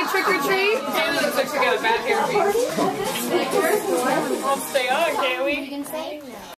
trick or treat? Taylor looks like she got a bad hairpiece. We'll stay on, can't we?